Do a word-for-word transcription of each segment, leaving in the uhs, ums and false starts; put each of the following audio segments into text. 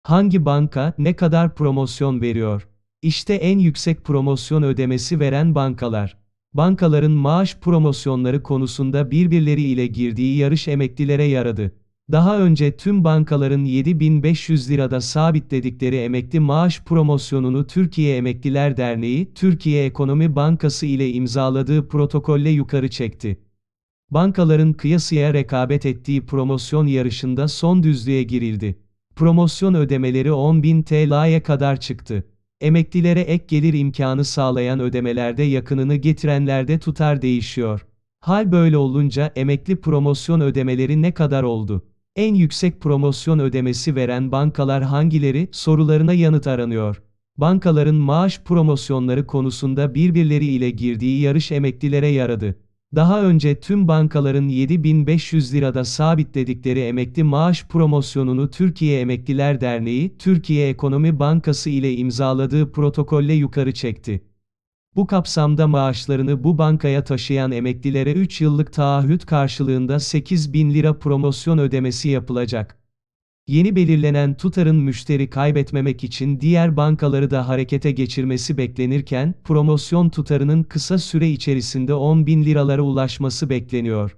Hangi banka ne kadar promosyon veriyor? İşte en yüksek promosyon ödemesi veren bankalar. Bankaların maaş promosyonları konusunda birbirleri ile girdiği yarış emeklilere yaradı. Daha önce tüm bankaların yedi bin beş yüz lirada sabitledikleri emekli maaş promosyonunu Türkiye Emekliler Derneği, Türkiye Ekonomi Bankası ile imzaladığı protokolle yukarı çekti. Bankaların kıyasıya rekabet ettiği promosyon yarışında son düzlüğe girildi. Promosyon ödemeleri on bin T L'ye kadar çıktı. Emeklilere ek gelir imkanı sağlayan ödemelerde yakınını getirenlerde tutar değişiyor. Hal böyle olunca emekli promosyon ödemeleri ne kadar oldu? En yüksek promosyon ödemesi veren bankalar hangileri sorularına yanıt aranıyor. Bankaların maaş promosyonları konusunda birbirleri ile girdiği yarış emeklilere yaradı. Daha önce tüm bankaların yedi bin beş yüz lirada sabitledikleri emekli maaş promosyonunu Türkiye Emekliler Derneği, Türkiye Ekonomi Bankası ile imzaladığı protokolle yukarı çekti. Bu kapsamda maaşlarını bu bankaya taşıyan emeklilere üç yıllık taahhüt karşılığında sekiz bin lira promosyon ödemesi yapılacak. Yeni belirlenen tutarın müşteri kaybetmemek için diğer bankaları da harekete geçirmesi beklenirken, promosyon tutarının kısa süre içerisinde on bin liralara ulaşması bekleniyor.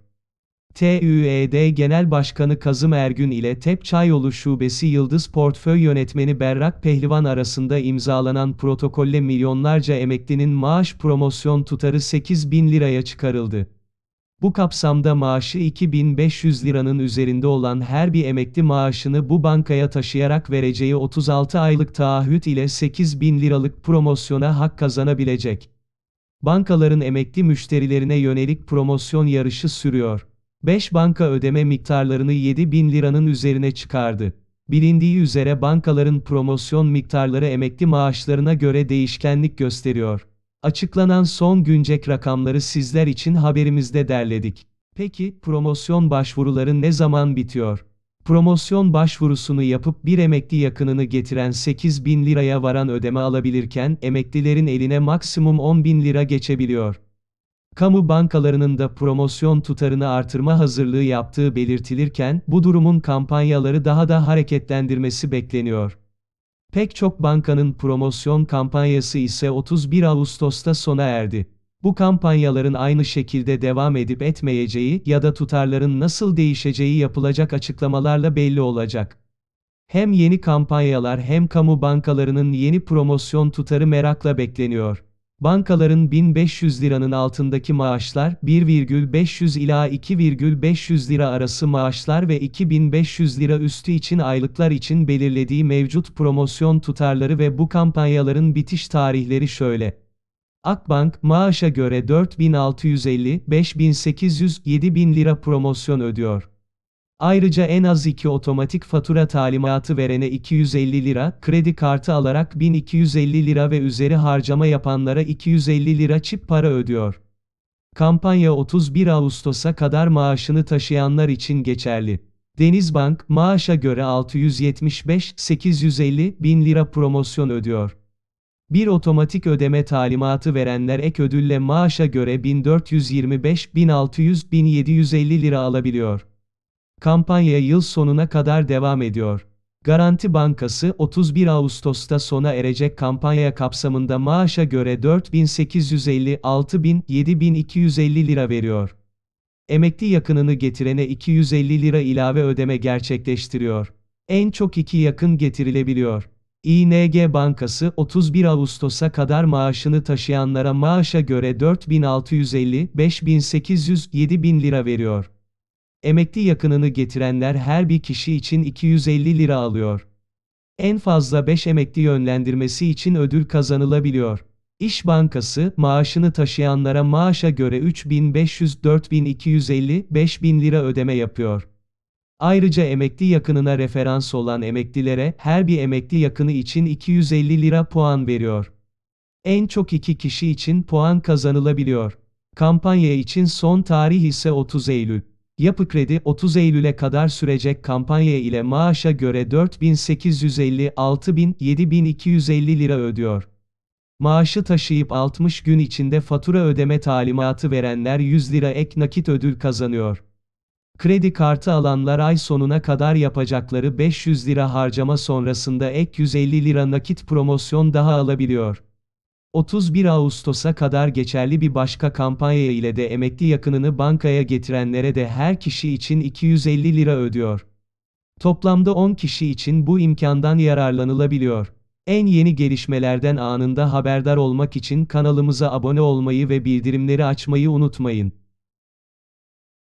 T Ü E D Genel Başkanı Kazım Ergün ile Tep Çayyolu Şubesi Yıldız Portföy Yönetmeni Berrak Pehlivan arasında imzalanan protokolle milyonlarca emeklinin maaş promosyon tutarı sekiz bin liraya çıkarıldı. Bu kapsamda maaşı iki bin beş yüz liranın üzerinde olan her bir emekli maaşını bu bankaya taşıyarak vereceği otuz altı aylık taahhüt ile sekiz bin liralık promosyona hak kazanabilecek. Bankaların emekli müşterilerine yönelik promosyon yarışı sürüyor. beş banka ödeme miktarlarını yedi bin liranın üzerine çıkardı. Bilindiği üzere bankaların promosyon miktarları emekli maaşlarına göre değişkenlik gösteriyor. Açıklanan son güncel rakamları sizler için haberimizde derledik. Peki, promosyon başvuruları ne zaman bitiyor? Promosyon başvurusunu yapıp bir emekli yakınını getiren sekiz bin liraya varan ödeme alabilirken, emeklilerin eline maksimum on bin lira geçebiliyor. Kamu bankalarının da promosyon tutarını artırma hazırlığı yaptığı belirtilirken, bu durumun kampanyaları daha da hareketlendirmesi bekleniyor. Pek çok bankanın promosyon kampanyası ise otuz bir Ağustos'ta sona erdi. Bu kampanyaların aynı şekilde devam edip etmeyeceği ya da tutarların nasıl değişeceği yapılacak açıklamalarla belli olacak. Hem yeni kampanyalar hem kamu bankalarının yeni promosyon tutarı merakla bekleniyor. Bankaların bin beş yüz liranın altındaki maaşlar, bir bin beş yüz ila iki bin beş yüz lira arası maaşlar ve iki bin beş yüz lira üstü için aylıklar için belirlediği mevcut promosyon tutarları ve bu kampanyaların bitiş tarihleri şöyle. Akbank, maaşa göre dört bin altı yüz elli, beş bin sekiz yüz, yedi bin lira promosyon ödüyor. Ayrıca en az iki otomatik fatura talimatı verene iki yüz elli lira, kredi kartı alarak bin iki yüz elli lira ve üzeri harcama yapanlara iki yüz elli lira çip para ödüyor. Kampanya otuz bir Ağustos'a kadar maaşını taşıyanlar için geçerli. Denizbank, maaşa göre altı yüz yetmiş beş, sekiz yüz elli bin lira promosyon ödüyor. Bir otomatik ödeme talimatı verenler ek ödülle maaşa göre bin dört yüz yirmi beş, bin altı yüz, bin yedi yüz elli lira alabiliyor. Kampanya yıl sonuna kadar devam ediyor. Garanti Bankası, otuz bir Ağustos'ta sona erecek kampanya kapsamında maaşa göre dört bin sekiz yüz elli, altı bin, yedi bin iki yüz elli lira veriyor. Emekli yakınını getirene iki yüz elli lira ilave ödeme gerçekleştiriyor. En çok iki yakın getirilebiliyor. İ N G Bankası, otuz bir Ağustos'a kadar maaşını taşıyanlara maaşa göre dört bin altı yüz elli, beş bin sekiz yüz, yedi bin lira veriyor. Emekli yakınını getirenler her bir kişi için iki yüz elli lira alıyor. En fazla beş emekli yönlendirmesi için ödül kazanılabiliyor. İş Bankası, maaşını taşıyanlara maaşa göre üç bin beş yüz, dört bin iki yüz elli, beş bin lira ödeme yapıyor. Ayrıca emekli yakınına referans olan emeklilere, her bir emekli yakını için iki yüz elli lira puan veriyor. En çok iki kişi için puan kazanılabiliyor. Kampanya için son tarih ise otuz Eylül. Yapı Kredi, otuz Eylül'e kadar sürecek kampanya ile maaşa göre dört bin sekiz yüz elli, altı bin, yedi bin iki yüz elli lira ödüyor. Maaşı taşıyıp altmış gün içinde fatura ödeme talimatı verenler yüz lira ek nakit ödül kazanıyor. Kredi kartı alanlar ay sonuna kadar yapacakları beş yüz lira harcama sonrasında ek yüz elli lira nakit promosyon daha alabiliyor. otuz bir Ağustos'a kadar geçerli bir başka kampanya ile de emekli yakınını bankaya getirenlere de her kişi için iki yüz elli lira ödüyor. Toplamda on kişi için bu imkandan yararlanılabiliyor. En yeni gelişmelerden anında haberdar olmak için kanalımıza abone olmayı ve bildirimleri açmayı unutmayın.